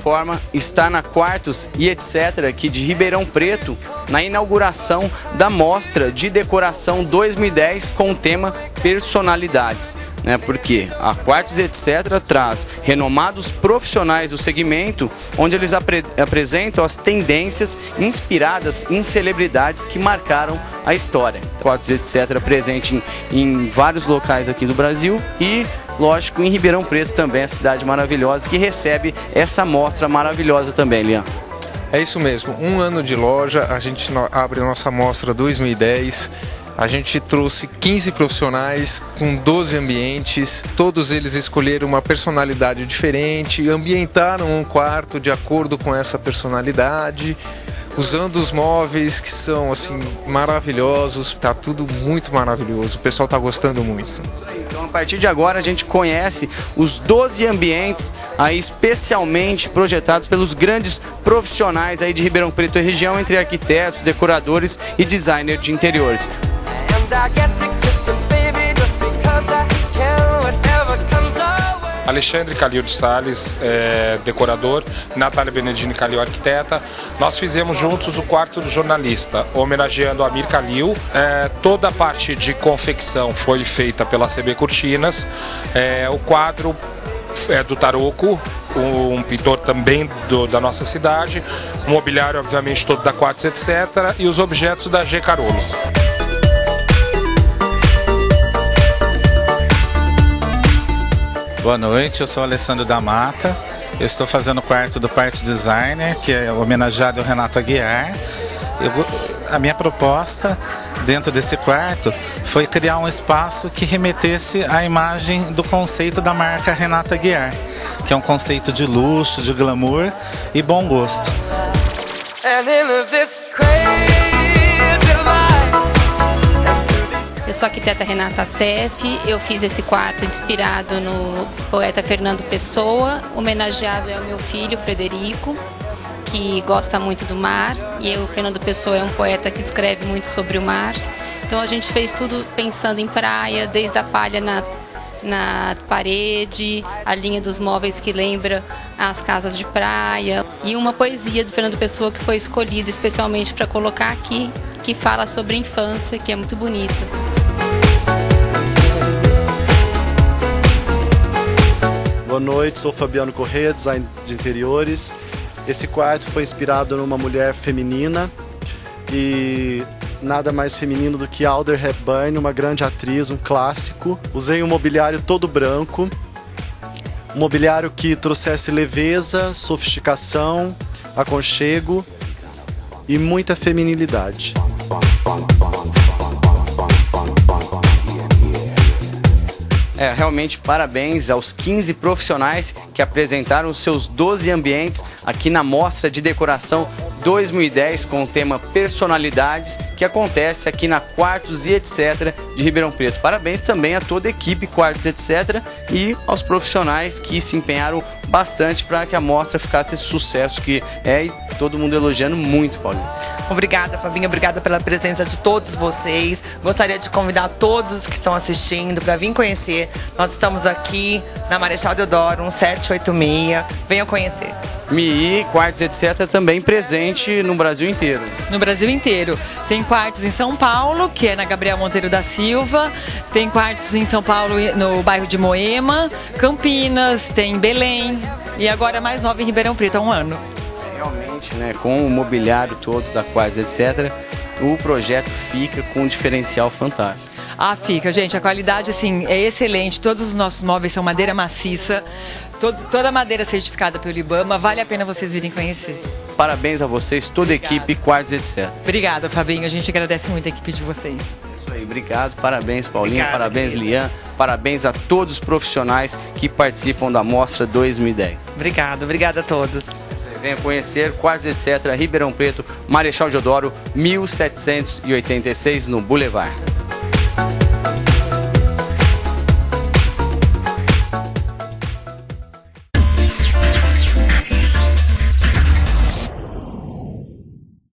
forma, está na Quartos e etc. aqui de Ribeirão Preto, na inauguração da Mostra de Decoração 2010 com o tema Personalidades. Porque a Quartos e etc. traz renomados profissionais do segmento, onde eles apresentam as tendências inspiradas em celebridades que marcaram a história. Quartos e etc. presente em vários locais aqui do Brasil e, lógico, em Ribeirão Preto também, a cidade maravilhosa que recebe essa mostra maravilhosa também, Lian. É isso mesmo, um ano de loja, a gente abre a nossa mostra 2010. A gente trouxe 15 profissionais com 12 ambientes, todos eles escolheram uma personalidade diferente, ambientaram um quarto de acordo com essa personalidade, usando os móveis que são assim maravilhosos, tá tudo muito maravilhoso, o pessoal tá gostando muito. Então, a partir de agora a gente conhece os 12 ambientes aí especialmente projetados pelos grandes profissionais aí de Ribeirão Preto e região, entre arquitetos, decoradores e designers de interiores. Alexandre Calil de Salles, decorador, Natália Benedini Calil, arquiteta. Nós fizemos juntos o quarto do jornalista, homenageando a Amir Calil. Toda a parte de confecção foi feita pela CB Cortinas. O quadro é do Taroco, um pintor também da nossa cidade. O mobiliário, obviamente, todo da Quartos, etc. E os objetos da G. Carolo. Boa noite, eu sou Alessandro da Mata, eu estou fazendo o quarto do Party Designer, que é homenageado ao Renato Aguiar. A minha proposta dentro desse quarto foi criar um espaço que remetesse à imagem do conceito da marca Renato Aguiar, que é um conceito de luxo, de glamour e bom gosto. Eu sou a arquiteta Renata Seff, eu fiz esse quarto inspirado no poeta Fernando Pessoa, homenageado é o meu filho Frederico, que gosta muito do mar, e o Fernando Pessoa é um poeta que escreve muito sobre o mar. Então a gente fez tudo pensando em praia, desde a palha na parede, a linha dos móveis que lembra as casas de praia, e uma poesia do Fernando Pessoa que foi escolhida especialmente para colocar aqui, que fala sobre a infância, que é muito bonita. Boa noite, sou Fabiano Corrêa, design de interiores. Esse quarto foi inspirado numa mulher feminina e nada mais feminino do que Audrey Hepburn, uma grande atriz, um clássico. Usei um mobiliário todo branco, um mobiliário que trouxesse leveza, sofisticação, aconchego e muita feminilidade. Realmente parabéns aos 15 profissionais que apresentaram os seus 12 ambientes aqui na Mostra de Decoração 2010 com o tema Personalidades, que acontece aqui na Quartos e etc. de Ribeirão Preto. Parabéns também a toda a equipe Quartos etc. e aos profissionais que se empenharam bastante para que a mostra ficasse esse sucesso que é, e todo mundo elogiando muito, Paulinho. Obrigada, Fabinho, obrigada pela presença de todos vocês. Gostaria de convidar todos que estão assistindo para vir conhecer. Nós estamos aqui na Marechal Deodoro, 1786. Venham conhecer. MII, Quartos, etc. também presente no Brasil inteiro. No Brasil inteiro. Tem quartos em São Paulo, que é na Gabriel Monteiro da Silva. Tem quartos em São Paulo, no bairro de Moema, Campinas, tem Belém. E agora mais nova em Ribeirão Preto, há um ano. Realmente, né, com o mobiliário todo da Quartos, etc., o projeto fica com um diferencial fantástico. Ah, fica, gente. A qualidade, assim, é excelente. Todos os nossos móveis são madeira maciça. Toda a madeira certificada pelo IBAMA. Vale a pena vocês virem conhecer. Parabéns a vocês, toda a equipe, Quartos, etc. Obrigada, Fabinho. A gente agradece muito a equipe de vocês. Isso aí, obrigado. Parabéns, Paulinho. Parabéns, Lian. Parabéns a todos os profissionais que participam da Mostra 2010. Obrigada a todos. Venha conhecer Quartos, etc. Ribeirão Preto, Marechal Deodoro, 1786 no Boulevard.